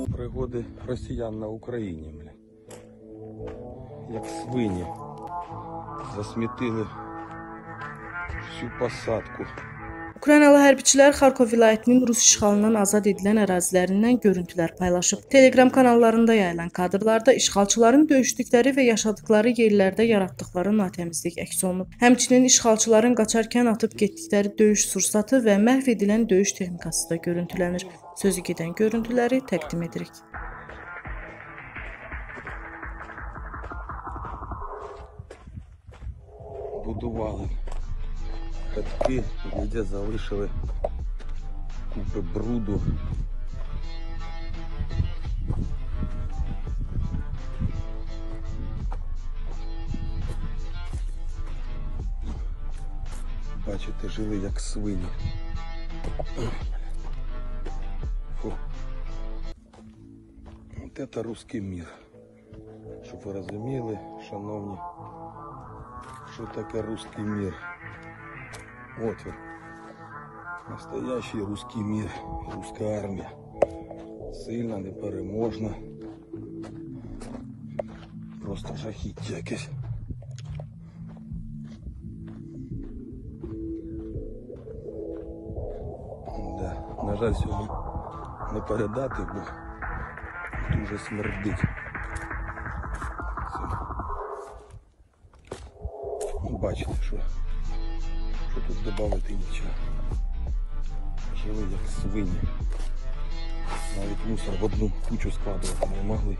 Пригоди росіян на Україні, як свині, засмітили всю посадку. Ukraynalı hərbiçilər Xarkov vilayətinin Rus işğalından azad edilən ərazilərindən görüntülər paylaşıb. Telegram kanallarında yayılan kadrlarda işğalçıların döyüşdükləri və yaşadıkları yerlərdə yaratdıkları natəmizlik əks olunub. Həmçinin işğalçıların qaçarkən atıb getdikləri döyüş sursatı və məhv edilən döyüş texnikası da görüntülənir. Sözü gedən görüntüləri təqdim edirik. Будували хатки, де залишили купи бруду. Бачите, жили як свині. Фу. Вот это русский мир. Щоб ви розуміли, шановні, що таке русский мир. Вот он, настоящий русский мир, русская армия. Сильна, непереможна. Просто жахіття якесь. Да, на жаль, сьогодні не передати, бо дуже смердить. Бачите, що тут додати нічого. Жили як свині. Навіть мусор в одну кучу складувати не могли.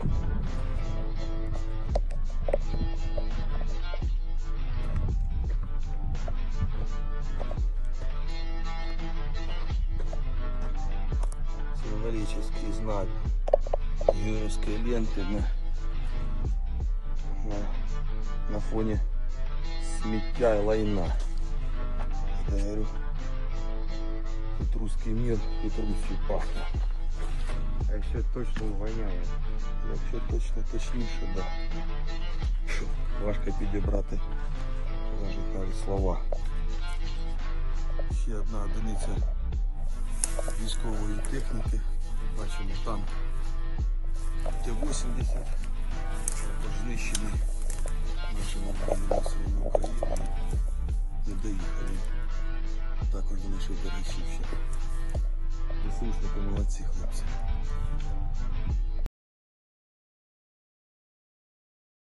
Символический знак георгиевской ленты на фоне сміття і лайна. Я говорю, тут русский мир, тут Русью пахне. А якщо точно воняє? Якщо точно точніше, да. Важко підібрати навіть слова. Ще одна одиниця військової техніки. Бачимо танк Т-80. Знищений нашими силами України. Не доїхали. Також залишив, до речі, ще. ДСУшники молодці, хлопці.